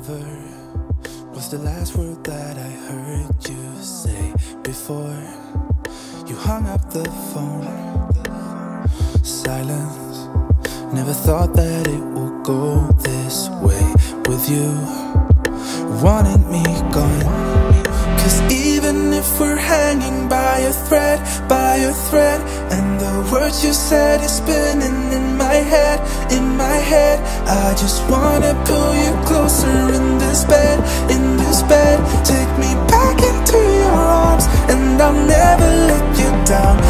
Never was the last word that I heard you say before you hung up the phone. Silence, never thought that it would go this way with you wanting me gone. Cause even if we're hanging by a thread, and the words you said is spinning in my head, I just wanna pull you closer in this bed, take me back into your arms, and I'll never let you down.